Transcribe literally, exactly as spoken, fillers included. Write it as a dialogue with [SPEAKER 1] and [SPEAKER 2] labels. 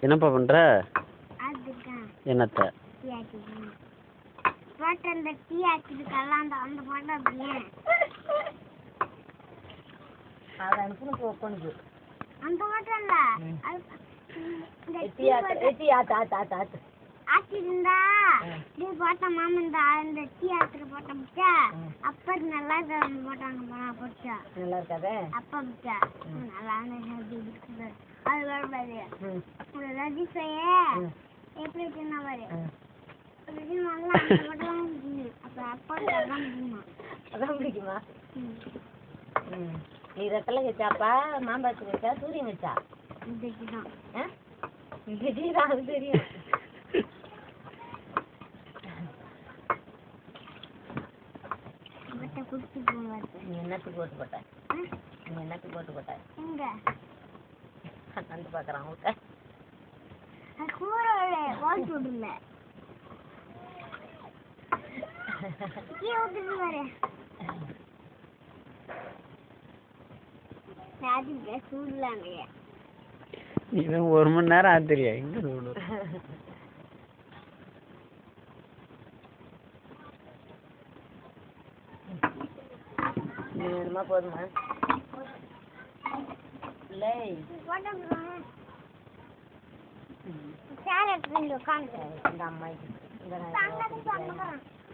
[SPEAKER 1] என்னப்பா பண்ற? என்னத்த?
[SPEAKER 2] அந்த டீ ஆக்கிட்டுக்கலாம் அந்த அந்த பாட்டு அப்படியே
[SPEAKER 3] அதை அனுப்புன்னு போக்கணுது
[SPEAKER 2] அந்த மட்டும் இல்ல ஆச்சிருந்தா டீ போட்ட மாமந்தா இந்த டீ ஆக்கிட்டு போட்ட பிடிச்சா அப்பா நல்லா இருக்காது போட்டாங்க போச்சா
[SPEAKER 3] நல்லா இருக்காது
[SPEAKER 2] அப்பா பிடிச்சா நல்லா இருக்குது அது வரக்கூடாது ரஜிஷைய எப்படி வச்சுருந்தா பாரு
[SPEAKER 3] அதான் பிடிக்குமா? நீ ரெட்டெல்லாம் வச்சாப்பா மாம்பழத்துக்கு வச்சா சூரியன் வச்சா அது தெரியும். நீ என்னத்துக்கு போட்டு போட்ட? நீ என்னத்துக்கு போட்டு போட்ட? வந்து பாக்குறான் விட்ட
[SPEAKER 1] ஒரு மணி நேரம் ஆத்திரியா எங்க சூடு
[SPEAKER 3] வேணுமா போதுமா இல்லை
[SPEAKER 2] உட்காந்து
[SPEAKER 3] இந்த அம்மாய்க்கு